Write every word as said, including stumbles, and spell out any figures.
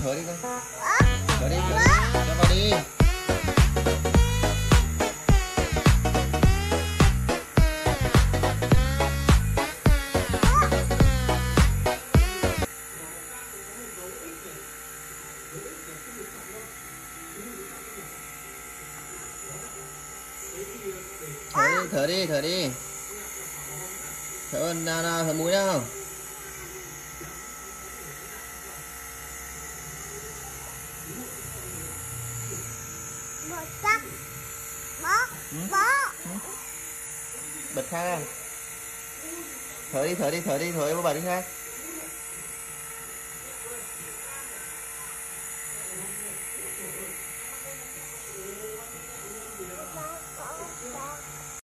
thở đi con. Thở đi, thở đi. Cho vào đi. Thở đi, thở đi, thở đi. Thở nào nào, thở mũi nào. Bật khác ra. Thở đi, thở đi, thở đi, thở đi, bật đi khác.